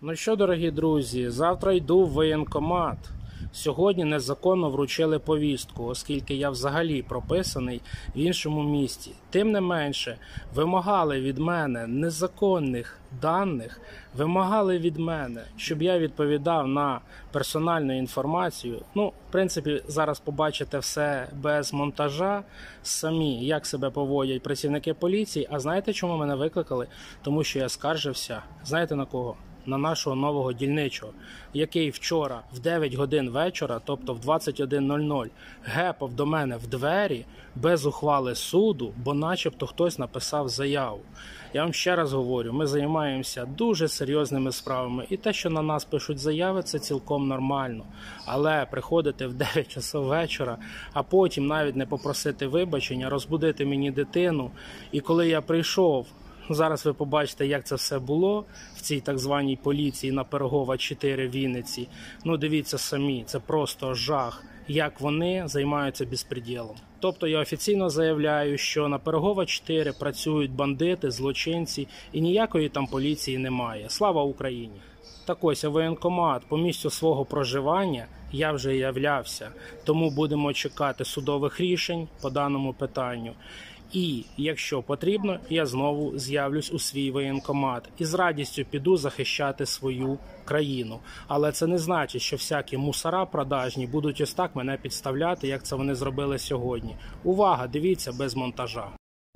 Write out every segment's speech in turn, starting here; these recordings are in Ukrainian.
Ну що, дорогі друзі, завтра йду в воєнкомат. Сьогодні незаконно вручили повістку, оскільки я взагалі прописаний в іншому місті. Тим не менше, вимагали від мене незаконних даних, вимагали від мене, щоб я відповідав на персональну інформацію. Ну, в принципі, зараз побачите все без монтажа самі, як себе поводять працівники поліції. А знаєте, чому мене викликали? Тому що я скаржився, знаєте на кого? На нашого нового дільничого, який вчора в 9 годин вечора, тобто в 21:00, гепав до мене в двері без ухвали суду, бо начебто хтось написав заяву. Я вам ще раз говорю, ми займаємося дуже серйозними справами, і те, що на нас пишуть заяви, це цілком нормально. Але приходити в 9 часов вечора, а потім навіть не попросити вибачення, розбудити мені дитину, і коли я прийшов, зараз ви побачите, як це все було в цій так званій поліції на Пирогова 4 в Вінниці. Ну, дивіться самі, це просто жах, як вони займаються безпреділом. Тобто я офіційно заявляю, що на Пирогова 4 працюють бандити, злочинці і ніякої там поліції немає. Слава Україні! Так ось, воєнкомат по місцю свого проживання я вже являвся, тому будемо чекати судових рішень по даному питанню. І, якщо потрібно, я знову з'явлюсь у свій воєнкомат і з радістю піду захищати свою країну. Але це не значить, що всякі мусора продажні будуть ось так мене підставляти, як це вони зробили сьогодні. Увага, дивіться без монтажа.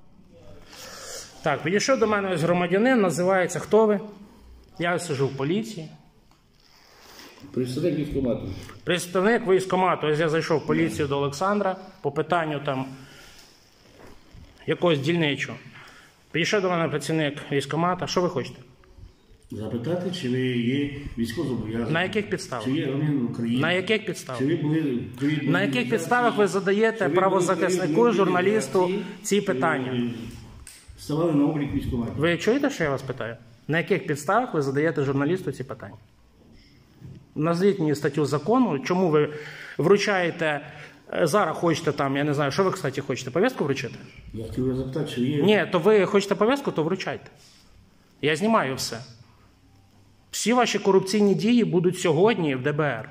Так, підійшов до мене ось громадянин, називається «Хто ви?». Я сиджу в поліції. Представник військкомату. Представник військкомату. Ось я зайшов в поліцію до Олександра по питанню там якогось дільничого. Підійшов до мене працівник військкомата. Що ви хочете? Запитати, чи ви є військовозобов'язані. На яких підставах? Чи є громадянин України. На яких підставах? Чи ви були... На яких підставах ви задаєте правозахиснику, журналісту ці питання? Ставали на облік військкомату. Ви чуєте, що я вас питаю? На яких підставах ви задаєте журналісту ці питання? Назвіть мені статтю закону, чому ви вручаєте... Зараз хочете там, я не знаю, що ви, кстати, хочете, повістку вручити? Я хотів запитати, чи є... Ні, то ви хочете повістку, то вручайте. Я знімаю все. Всі ваші корупційні дії будуть сьогодні в ДБР.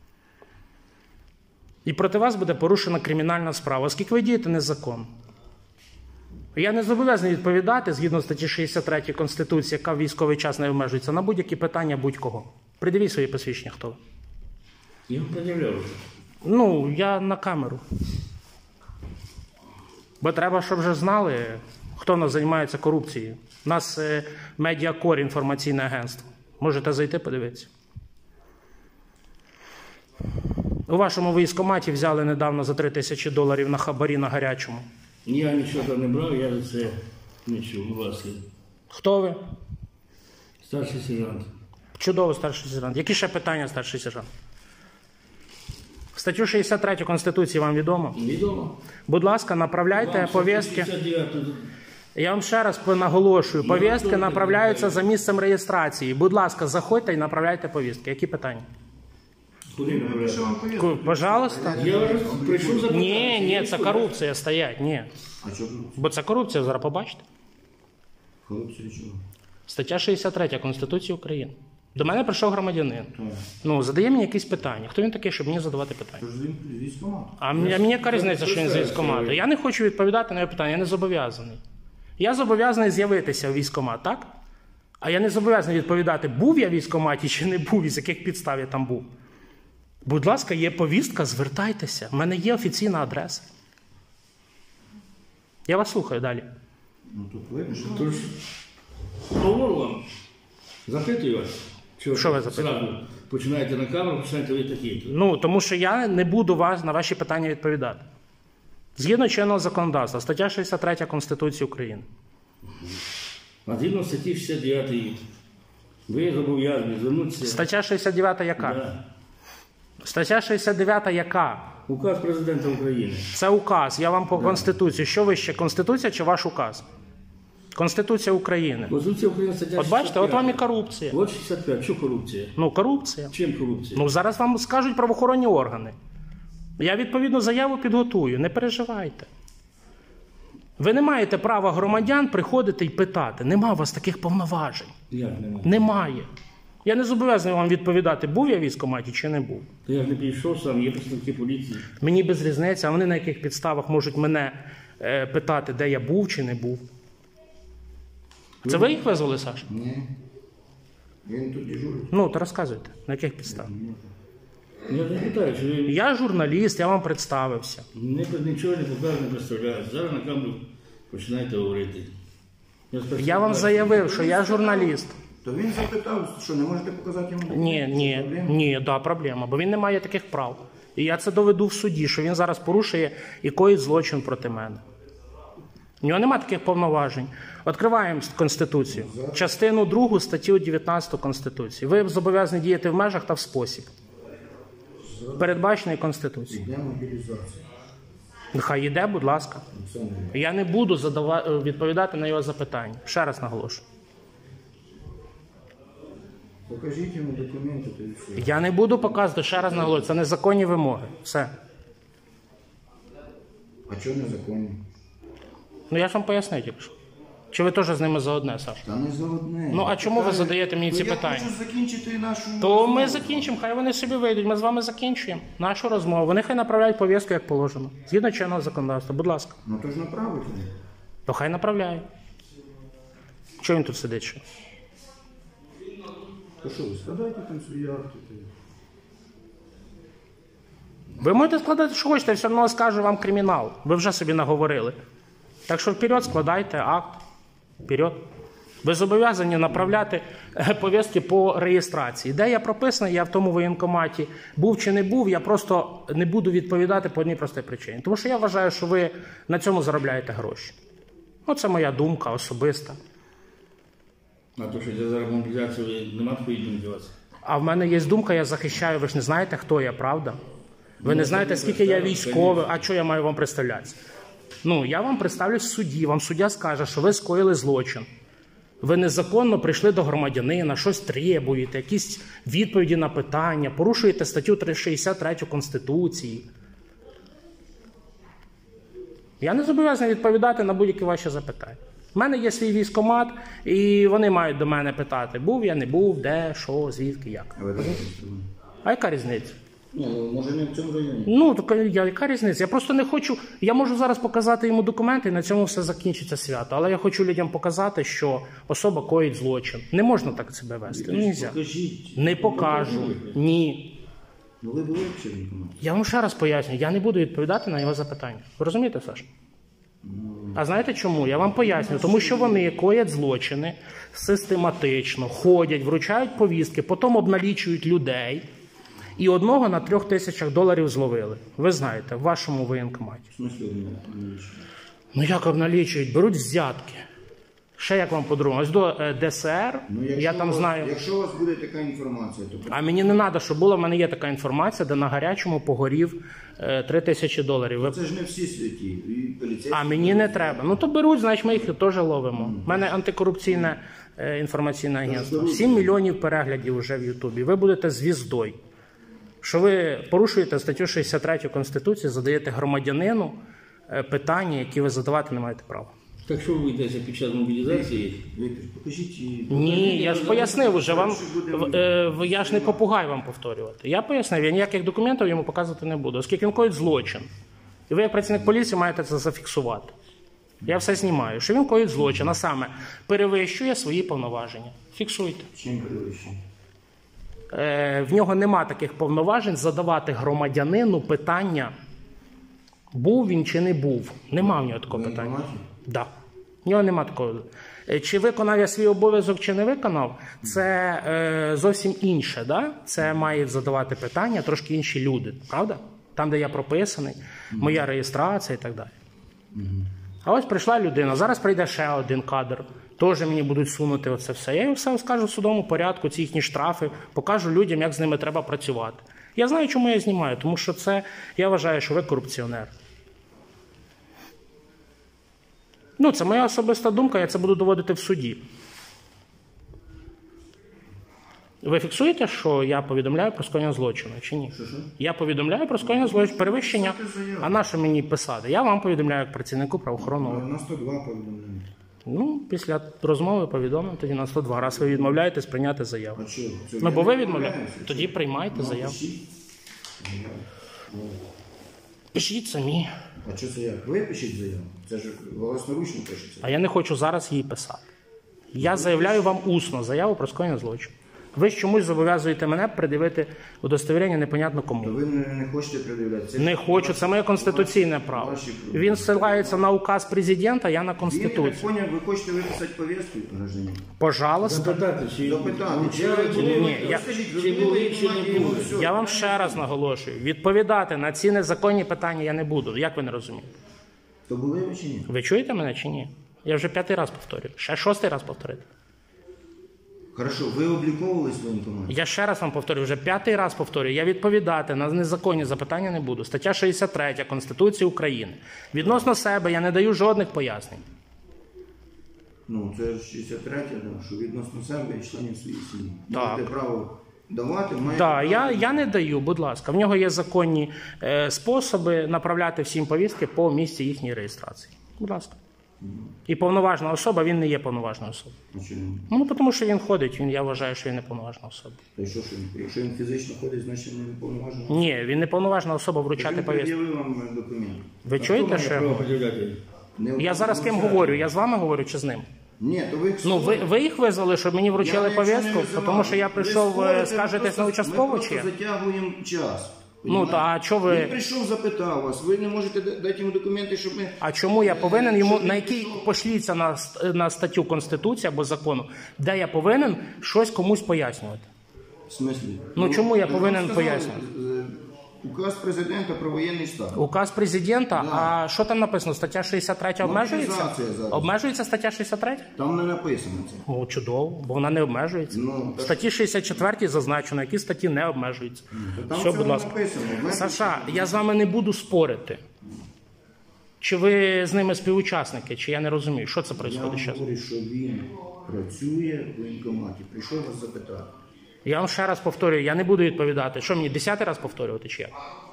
І проти вас буде порушена кримінальна справа, оскільки ви дієте незаконно. Я не зобов'язаний відповідати, згідно статті 63 Конституції, яка в військовий час не обмежується, на будь-які питання будь-кого. Придивіть свої посвідчення, хто ви. Я вам пред'являв вже. Ну, я на камеру. Бо треба, щоб вже знали, хто в нас займається корупцією. У нас Медіакор, інформаційне агентство. Можете зайти, подивитися. У вашому військкоматі взяли недавно за $3000 на хабарі на гарячому. Я нічого там не брав, я за це не чув, будь ласка. Хто ви? Старший сержант. Чудово, старший сержант. Які ще питання, старший сержант? Статтю 63 Конституції вам відомо? Відомо. Будь ласка, направляйте повістки. 69. Я вам ще раз наголошую, повістки направляються за місцем реєстрації. Будь ласка, заходьте і направляйте повістки. Які питання? Куди направляти? Пожалуйста. Я прийшов запитати. Ні, це корупція стоять, ні. А чого? Бо це корупція, зараз побачите. Корупція чого? Стаття 63 Конституції України. До мене прийшов громадянин. Так. Ну, задає мені якісь питання. Хто він такий, щоб мені задавати питання? Тож він з військкомату. А мені яка різниця, що він з військкомату? Я не хочу відповідати на його питання, я не зобов'язаний. Я зобов'язаний з'явитися в військкомат, так? А я не зобов'язаний відповідати, був я в військкоматі чи не був, і з яких підстав я там був. Будь ласка, є повістка, звертайтеся. У мене є офіційна адреса. Я вас слухаю далі. Ну тут видно, що... Тож, говорю вам, запитую вас. Що ви запитуєте? Зразу починаєте на камеру, починаєте ви такі. Ну, тому що я не буду на ваші питання відповідати. Згідно чинного законодавства, стаття 63 Конституції України. А згідно статті 69 ви зобов'язані звернутися. Стаття 69 яка? Да. Стаття 69 яка? Указ президента України. Це указ. Я вам по Конституції. Що вище, Конституція чи ваш указ? Конституція України. Конституція України, стаття 65. От бачите, от вам і корупція. От 65. Що корупція? Ну, корупція. Чим корупція? Ну, зараз вам скажуть правоохоронні органи. Я відповідну заяву підготую, не переживайте. Ви не маєте права громадян приходити і питати. Нема у вас таких повноважень. Як немає? Немає. Я не зобов'язаний вам відповідати, був я в військкоматі чи не був. То я ж не підійшов сам, є представники поліції. Мені без різниці, а вони на яких підставах можуть мене питати, де я був чи не був. Це ви їх визвали, Саша? Ні. Він тут дежурить. Ну, то розказуйте, на яких підставах. Я не питаю, чи ви Я журналіст, я вам представився. нічого не покажете, не представляєте. Зараз на камеру починаєте говорити. Я вам заявив, що я журналіст. То він запитав, що не можете показати йому документи? Ні, да, проблема, бо він не має таких прав. І я це доведу в суді, що він зараз порушує і коїть злочин проти мене. У нього немає таких повноважень. Відкриваємо Конституцію. Частину 2 статтю 19 Конституції. Ви зобов'язані діяти в межах та в спосіб, передбачений Конституцією. Йде мобілізація. Нехай йде, будь ласка. Я не буду відповідати на його запитання. Ще раз наголошую. Покажіть йому документи, то і все. Я не буду показувати, ще раз наголошую. Це незаконні вимоги. Все. А чого незаконні? Ну я ж вам поясню тільки що. Чи ви теж з ними заодне, Саш? Та не за одне. Ну, а чому ви задаєте мені ці питання? Я хочу закінчити нашу... То ми закінчимо, хай вони собі вийдуть. Ми з вами закінчуємо нашу розмову. Вони хай направляють повістку, як положено. Згідно чинного законодавства. Будь ласка. Ну то ж направити. То хай направляє. Чого він тут сидить ще? То що, ви складайте там свої акти? Ви можете складати, що хочете, я все одно скажу вам кримінал. Ви вже собі наговорили. Так що вперед складайте акт. Вперед. Ви зобов'язані направляти повістки по реєстрації. Де я прописаний, я в тому воєнкоматі був чи не був, я просто не буду відповідати по одній простій причині. Тому що я вважаю, що ви на цьому заробляєте гроші. Оце моя думка особиста. А то, що я зараз мобілізацію, нема такої думки у вас? А в мене є думка, я захищаю, ви ж не знаєте, хто я, правда? Ви не знаєте, скільки я військовий, а що я маю вам представлятися? Ну, я вам представлюсь в суді, вам суддя скаже, що ви скоїли злочин. Ви незаконно прийшли до громадянина, щось требуєте, якісь відповіді на питання, порушуєте статтю 363 Конституції. Я не зобов'язаний відповідати на будь-які ваші запитання. У мене є свій військкомат, і вони мають до мене питати, був я, не був, де, що, звідки, як. А ви даєте? А яка різниця? Ну, може не в цьому районі. Ну, так яка різниця? Я просто не хочу, я можу зараз показати йому документи, і на цьому все закінчиться свято. Але я хочу людям показати, що особа коїть злочин. Не можна так себе вести. Ну, нельзя. Покажіть. Не покажу. Ні. Ну ви були в Чернікові? Я вам ще раз поясню, я не буду відповідати на його запитання. Ви розумієте, Саш? А знаєте чому? Я вам поясню. Тому що вони коять злочини систематично, ходять, вручають повістки, потім обналічують людей. І одного на $3000 зловили. Ви знаєте, в вашому воєнкоматі. В смислі обналічують? Ну як обналічують? Беруть взятки. Ще як вам по-другому. Ось до ДСР, Ну, я там знаю. Якщо у вас буде така інформація, то... А мені не треба, щоб було, в мене є така інформація, де на гарячому погорів $3000. Ви... Це ж не всі святі. І поліцейські... А мені не треба. Ну то беруть, значить ми їх теж ловимо. У мене антикорупційне інформаційне агентство. 7 мільйонів переглядів вже в Ютубі. Ви будете звіздою. Що ви порушуєте статтю 63 Конституції, задаєте громадянину питання, які ви задавати не маєте права. Так що ви йдете під час мобілізації? Віктор, покажіть її. Ні, я ж пояснив уже вам, я ж не попугай вам повторювати. Я пояснив, я ніяких документів йому показувати не буду, оскільки він коїть злочин. І ви, як працівник поліції, маєте це зафіксувати. Я все знімаю, що він коїть злочин, а саме перевищує свої повноваження. Фіксуйте. Чим перевищує? В нього нема таких повноважень задавати громадянину питання, був він чи не був. Нема в нього такого питання. Да. В нього нема такого. Чи виконав я свій обов'язок, чи не виконав, це зовсім інше. Да? Це мають задавати питання трошки інші люди, правда? Там, де я прописаний, моя реєстрація і так далі. А ось прийшла людина, зараз прийде ще один кадр, теж мені будуть сунути оце все. Я їм все скажу в судовому порядку, ці їхні штрафи, покажу людям, як з ними треба працювати. Я знаю, чому я знімаю, тому що це, я вважаю, що ви корупціонер. Ну, це моя особиста думка, я це буду доводити в суді. Ви фіксуєте, що я повідомляю про скоєння злочину, чи ні? Що? Я повідомляю про скоєння злочину, перевищення. А на що мені писати? Я вам повідомляю як працівнику правоохоронного. На 102 повідомляємо. Ну, після розмови повідомив тоді на 102. Раз ви відмовляєтесь прийняти заяву. А що? Це Ну, я бо ви не відмовляєте. відмовляюся. Тоді приймайте Ну, заяву. пишіть. Пишіть самі. А що це як? Ви пишіть заяву? Це ж власноручно пишеться. А я не хочу зараз її писати. Я заявляю вам усно заяву про скоєння злочину. Ви ж чомусь зобов'язуєте мене пред'явити удостовірення непонятно То кому. ви не хочете придивляти? Це Не хочу, це моє конституційне право. Він ссилається на указ президента, я на Він, я так Конституцію. поняв, ви хочете виписати повістку, гражданин? Пожалуйста. Запитати, чи Запитати, чи ви Ні, були, я- розкажіть, ви чи були були, в чи не Європі, були? все. Я вам ще раз наголошую, відповідати на ці незаконні питання я не буду. Як ви не розумієте? То були ви чи ні? Ви чуєте мене чи ні? Я вже 5-й раз повторюю. Ще 6-й раз повторити. Хорошо, ви обліковувались в воєнкоматі? Я ще раз вам повторюю, вже 5-й раз повторюю. Я відповідати на незаконні запитання не буду. Стаття 63 Конституції України. Відносно себе я не даю жодних пояснень. Ну, це ж 63, да, що відносно себе і членів своєї сім'ї. Так. Маєте право давати, маєте Так, право... я не даю, будь ласка. В нього є законні способи направляти всім повістки по місці їхньої реєстрації. Будь ласка. І повноважна особа, він не є повноважною особою. А чому? Ну, тому що він ходить, я вважаю, що він не повноважна особа. Та й що, якщо він фізично ходить, значить він не повноважений? Ні, він не повноважна особа вручати Він повістку. пред'явив вам документ. Ви чуєте, що я право говорю? пред'являти? Я зараз з ким говорю? Я з вами говорю чи з ним? Ні, то ви... Ну, ви їх визвали, щоб мені вручили повістку, тому що я прийшов, скажетесь на участкову чи Ми як? просто затягуємо час. Ну, та а чого Він ви... прийшов, запитав вас, ви не можете дати йому документи, щоб ми... А чому я повинен йому, на який пошліться на статтю Конституції або закону, де я повинен щось комусь пояснювати? В смислі? Ну, чому я ви повинен сказали, пояснювати? Указ президента про воєнний стан. Указ президента, Да. а що там написано? Стаття 63 обмежується? Мобілізація зараз. Обмежується стаття 63? Там не написано це. О, чудово, бо вона не обмежується. Ну, В статті 64 зазначено, які статті не обмежуються. Там Все, це будь ласка. написано. Саша, я з вами не буду спорити. Чи ви з ними співучасники, чи я не розумію, що це Я відбувається вам зараз? говорю, що він працює в воєнкоматі. Прийшов вас запитати. Я вам ще раз повторюю, я не буду відповідати. Що мені 10-й раз повторювати чи як?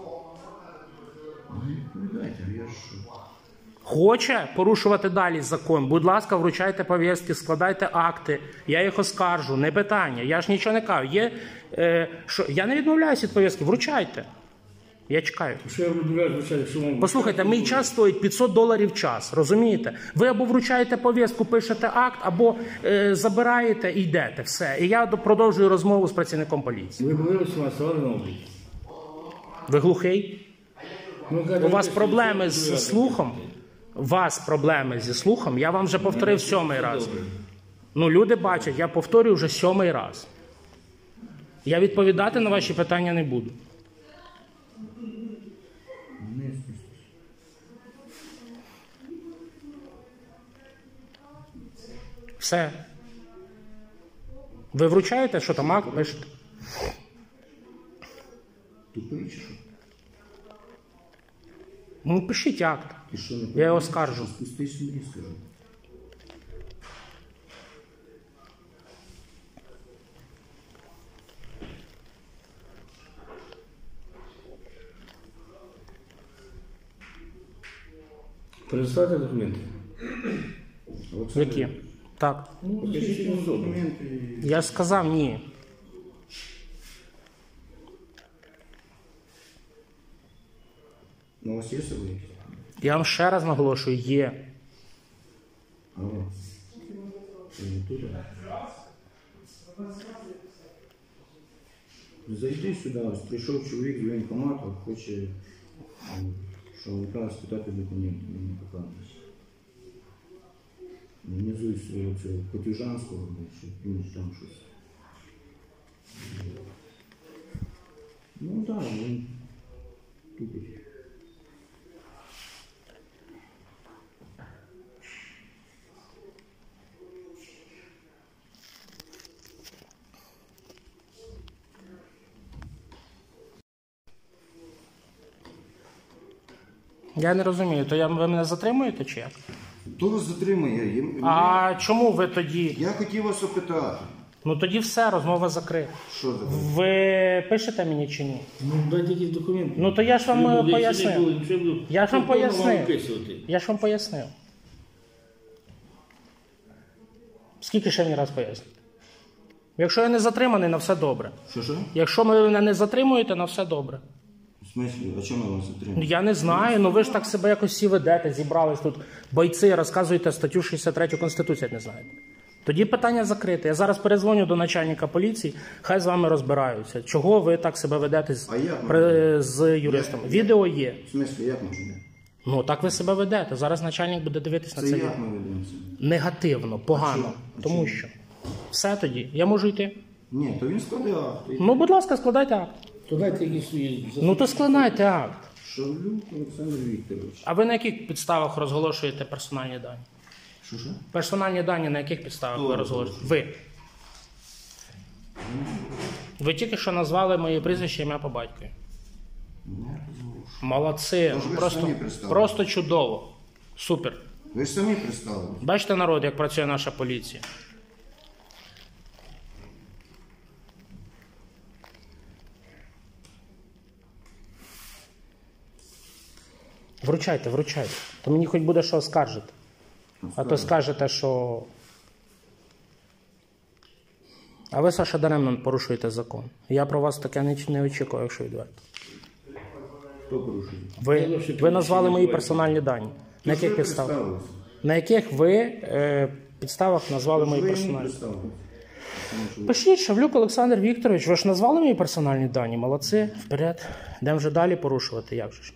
Відповідайте, я ж що? Хоче порушувати далі закон, будь ласка, вручайте повістки, складайте акти, я їх оскаржу, не питання, я ж нічого не кажу. Що, я не відмовляюся від повістки, вручайте. Я чекаю. Що я відмовляю, звичайно, що вам... Послухайте, мій час стоїть $500 час, розумієте? Ви або вручаєте повістку, пишете акт, або забираєте і йдете, все. І я продовжую розмову з працівником поліції. Ви були ось вас, ставали на облік? Ви глухий? Ну, У вас проблеми з слухом? У вас проблеми зі слухом? Я вам вже повторив 7-й раз. Ну, люди бачать, я повторюю вже 7-й раз. Я відповідати на ваші питання не буду. Все. Ви вручаєте, що там акт пишете? Тупий чи що? Ну, пишіть акт. І що не Я його скаржу. Спустись мені, скажу. Представте документи. Які? Так. Покажіть йому документи. Я сказав ні. Ну, у вас є собі якісь? Я вам ще раз наголошую, є. Алло. Це не туди? Зайди сюди, ось прийшов чоловік з воєнкомату, хоче, що якраз спитати документи, мені показує. Внизу цього Потюжанського, що він там щось. Ну так, він тупить. Я не розумію, то ви мене затримуєте чи як? Хто вас затримує? А чому ви тоді? Я хотів вас опитати. Ну тоді все, розмова закрита. Що таке? Ви пишете мені чи ні? Ну, дайте якісь документи. Ну то я ж вам пояснив. Я ж вам пояснив. Виписувати. Я ж вам пояснив. Скільки ще мені раз пояснити? Якщо я не затриманий, на все добре. Що? Якщо ви мене не затримуєте, на все добре. В смислі? А чому вас затримали? Я не знаю, ну ви ж так себе якось всі ведете, зібрались тут бойці, розказуєте статтю 63 Конституції, як не знаєте. Тоді питання закрите. Я зараз перезвоню до начальника поліції, хай з вами розбираються. Чого ви так себе ведете з юристами? Відео є. В смислі, як можна? Ну, так ви себе ведете. Зараз начальник буде дивитись на це Це відео. як ми ведемося? Негативно, погано. Тому що. Все тоді. Я можу йти? Ні, то він складе акт. Ну, будь ласка, складайте акт. То дайте якісь свої... Ну, то складайте акт. Шавлюк Олександр Вікторович. А ви на яких підставах розголошуєте персональні дані? Що? Персональні дані на яких підставах ви розголошуєте? Ви. Ви тільки що назвали моє прізвище, ім'я по батькові. Молодці. Тож ви Просто, самі представили. просто чудово. Супер. Ви ж самі представили. Бачите, народ, як працює наша поліція. Вручайте, вручайте. То мені хоч буде що оскаржити. А то скажете, що... А ви, Саша, даремно порушуєте закон. Я про вас таке не очікував, якщо відверто. Хто порушує? Ви назвали мої персональні дані. На яких підставах? На яких ви підставах назвали мої персональні дані? Пишіть, Шавлюк Олександр Вікторович, ви ж назвали мої персональні дані? Молодці, вперед. Йдемо вже далі порушувати, як же ж?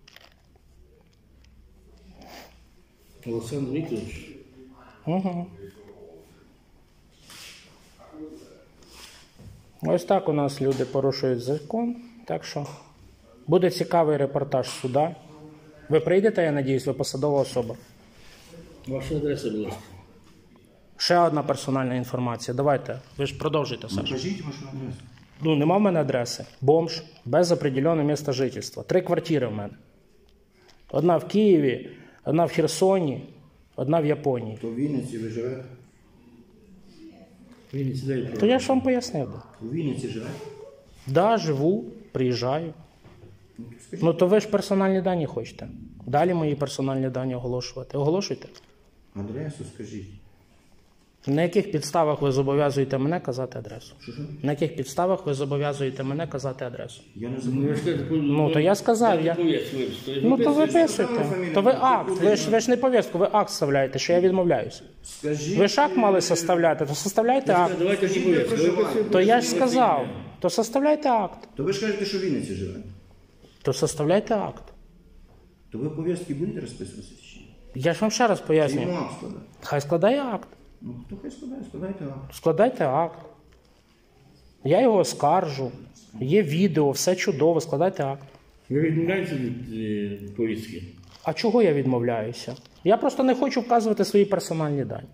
Олександр Вікторович. Угу. Ось так у нас люди порушують закон. Так що буде цікавий репортаж суда. Ви прийдете, я надіюсь, ви посадова особа. Ваша адреса, будь ласка. Ще одна персональна інформація. Давайте, ви ж продовжуйте, Саша. Покажіть вашу адресу. Ну, нема в мене адреси. Бомж, без определеного місця жительства. 3 квартири в мене. Одна в Києві, одна в Херсоні, одна в Японії. То в Вінниці ви живете? Вінниці дай То я ж вам пояснив. У Вінниці живете? Да, живу, приїжджаю. Ну, то ви ж персональні дані хочете. Далі мої персональні дані оголошувати. Оголошуйте. Адресу скажіть. На яких підставах ви зобов'язуєте мене казати адресу? Що? На яких підставах ви зобов'язуєте мене казати адресу? Я не забув. Ну, то я сказав, я... Ну, то виписуйте. То ви акт. Ви ж не повістку, ви акт вставляєте, що я відмовляюся. Скажіть. Ви ж акт мали составляти, то составляйте акт. Давайте не Скажіть, де проживаєте? То я ж сказав, то составляйте акт. То ви ж кажете, що в Вінниці живете. То составляйте акт. То ви повістки будете розписуватися чи ні? Я ж вам ще раз Чи пояснюю. йому акт складати? Хай складає акт. Ну, то хай складає, складайте акт. Складайте акт. Я його оскаржу. Є відео, все чудово, складайте акт. Ви відмовляєтеся від повістки? А чого я відмовляюся? Я просто не хочу вказувати свої персональні дані.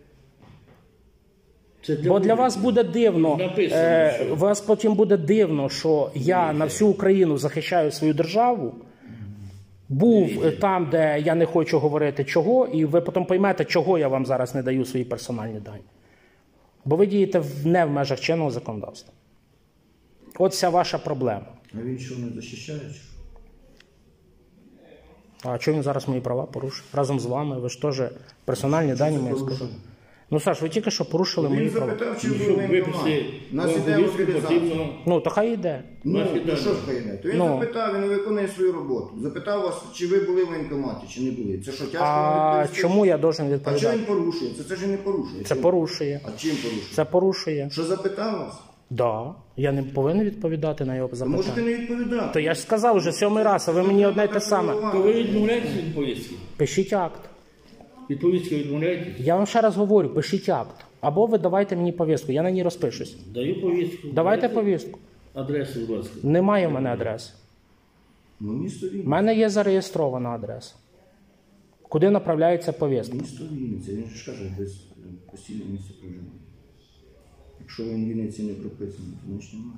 Це Бо для вас буде дивно, Написано, що. вас потім буде дивно, що я на всю Україну захищаю свою державу, був там, де я не хочу говорити чого, і ви потім поймете, чого я вам зараз не даю свої персональні дані. Бо ви дієте не в межах чинного законодавства. От вся ваша проблема. А він що, не захищає? чи що? А чому він зараз мої права порушує? Разом з вами, ви ж теж персональні дані мені скажуть. Ну, Саш, ви тільки що порушили мої Він права. запитав, чи ви Виписи воєнкомат. Нас іде повістку мобілізація. потрібно. Ну, то хай йде. Ну, то що ж хай То він Ну. запитав, він виконує свою роботу. Запитав вас, чи ви були в воєнкоматі, чи не були. Це що, тяжко вам А відповісти? чому я должен А чим відповідати? він порушує? Це ж і не порушує. Це Чим? порушує. А чим порушує? Це порушує. Що запитав вас? Да. Я не повинен відповідати на його То можете запитання. не відповідати. То я ж сказав вже 7-й раз, а ви мені одне й те саме. То ви відмовляєтеся від повістки? Пишіть акт. Від повістки відмовляєтеся? Я вам ще раз говорю, пишіть акт. Або ви давайте мені повістку, я на ній розпишусь. Даю повістку. Давайте повістку. Адресу, будь ласка. Немає в мене адреси. Ну, місто У Вінниця. мене є зареєстрована адреса. Куди направляється повістка? Місто Вінниця. Він же ж каже, без постійного місця проживання. Якщо він в Вінниці не прописаний, то значить немає.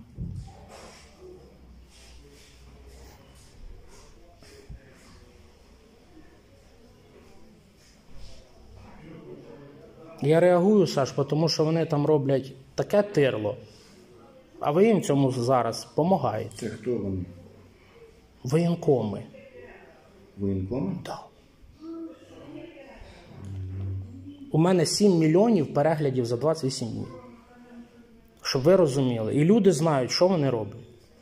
Я реагую, Саш, тому що вони там роблять таке тирло. А ви їм цьому зараз допомагаєте. Це хто вони? Воєнкоми. Воєнкоми? Так. У мене 7 мільйонів переглядів за 28 днів. Щоб ви розуміли. І люди знають, що вони роблять.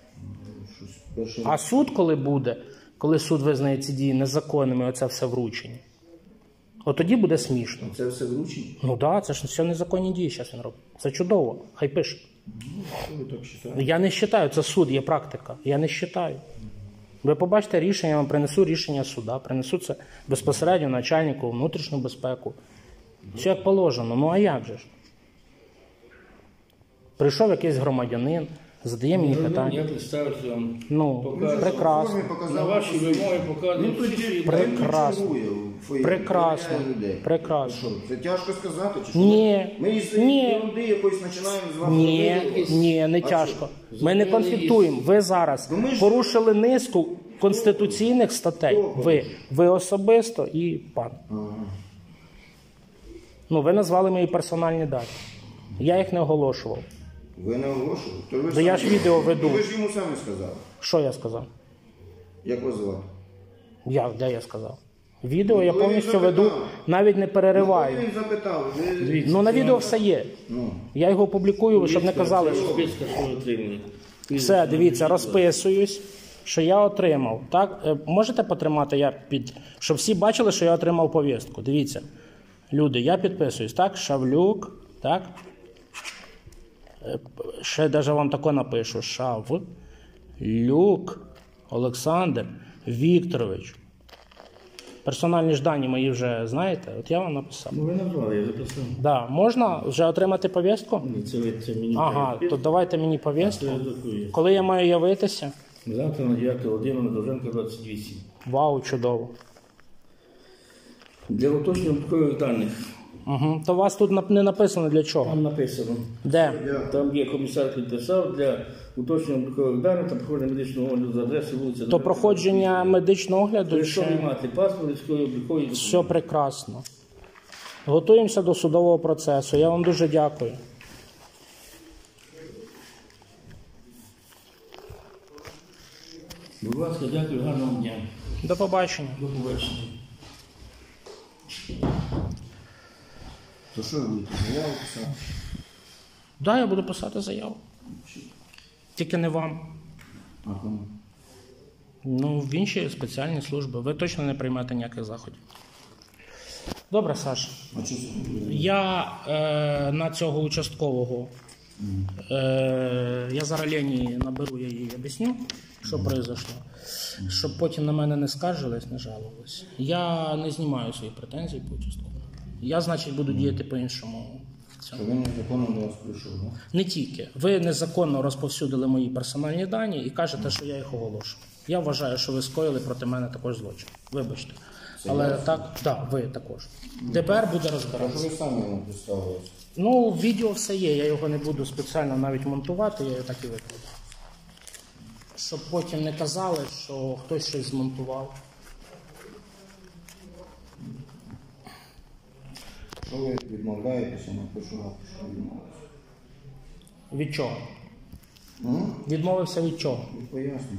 А суд, коли буде, коли суд визнає ці дії незаконними, оце все вручення, от тоді буде смішно. Це все вручення? Ну так, це ж все незаконні дії зараз він робить. Це чудово. Хай пише. Що ви так вважаєте? Я не вважаю, це суд, є практика. Я не вважаю. Ви побачите рішення, я вам принесу рішення суда, принесу це безпосередньо начальнику внутрішню безпеку. Все як положено. Ну а як же ж? Прийшов якийсь громадянин, задає мені питання. Я представився вам. Ну, Покажу. прекрасно. На ваші вимоги показують. Прекрасно. Прекрасно. Прекрасно. Що, це тяжко сказати? Чи що? Ні. Ми із Ні. ерунди якось починаємо з вами Ні, говорити. ні, не А тяжко. Ми не конфліктуємо. Ви зараз Ну, ми ж- порушили низку конституційних статей. Ви особисто і пан. Ну, ви назвали мої персональні дані. Я їх не оголошував. Ви не оголошували? То ви Да я самі- ж відео веду. Ви ж йому самі сказали. Що я сказав? Як вас звати? Де я сказав? Відео я коли він повністю запитав. веду, навіть не перериваю. Він запитав. Ви... Ну, на відео все є. Ну. Я його публікую, щоб не казали, що... Списка, що ви отримали. Все, дивіться, розписуюсь, що я отримав. Так? Можете потримати, щоб всі бачили, що я отримав повістку. Дивіться, люди, я підписуюсь, так? Шавлюк, так? Ще навіть вам таке напишу. Шавлюк Олександр Вікторович. Персональні ж дані мої вже знаєте, от я вам написав. Ну ви назвали, я записав. Да, можна вже отримати повістку? Ні, це мені. Ага, то давайте мені повістку. Це я докую. Коли я маю явитися? Завтра на 9 годину на Довженка 28. Вау, чудово. Для уточнення випадкових даних. Угу. То у вас тут не написано для чого? Там написано. Де? Там є комісар підписав для уточнення випадкових даних та проходження медичного огляду за адресою вулиця. То проходження медичного огляду Якщо ви ще маєте паспорт, військовий обліковий все прекрасно. Готуємося до судового процесу. Я вам дуже дякую. Будь ласка, дякую, гарного дня. До побачення. До побачення. То що ви будете заяву писати? Да, я буду писати заяву. Тільки не вам. А кому? Ну, в інші спеціальні служби. Ви точно не приймете ніяких заходів. Добре, Саш. А чи Я на цього участкового, я зараз Лені наберу, я їй об'ясню, що произошло, щоб потім на мене не скаржились, не жалувались. Я не знімаю свої претензії по участковому. Я, значить, буду діяти по-іншому. в цьому. що він незаконно до вас прийшов, да? Не тільки. Ви незаконно розповсюдили мої персональні дані і кажете, що я їх оголошу. Я вважаю, що ви скоїли проти мене також злочин. Вибачте. Але так, да, ви також. ДБР буде А що розбиратися. ви самі йому представилися? Ну, відео все є, я його не буду спеціально навіть монтувати, я його так і викладу. Щоб потім не казали, що хтось щось змонтував. Що ви відмовляєтеся на першу раз, що відмовилися? Від чого? Відмовився від чого? Поясню.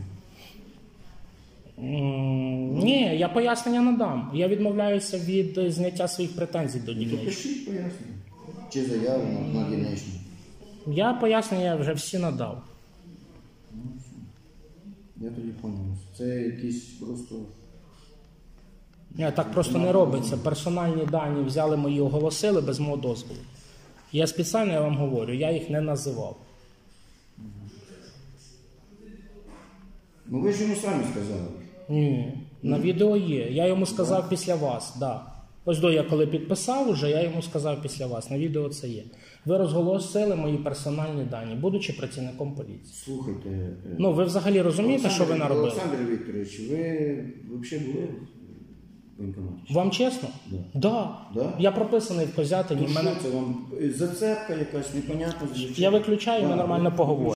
Ні, я пояснення надам. Я відмовляюся від зняття своїх претензій до дільничного. Пишіть пояснення. Чи заяву на дільничну. Я пояснення вже всі надав. Я тоді поняв. Це якісь просто... Ні, так просто не робиться. Персональні дані взяли мої, оголосили без мого дозволу. Я спеціально, я вам говорю, я їх не називав. Ну ви ж йому самі сказали. Ні, на відео є. Я йому сказав після вас, да. Ось до я коли підписав уже, я йому сказав після вас. На відео це є. Ви розголосили мої персональні дані, будучи працівником поліції. Слухайте... Ну, ви взагалі розумієте, що ви наробили? Олександр Вікторович, ви взагалі були в воєнкоматі? Вам чесно? Да. Да? Я прописаний в Козятині. Ну, Мене... що це вам? Зацепка якась, непонятно. Я виключаю, ми нормально поговоримо.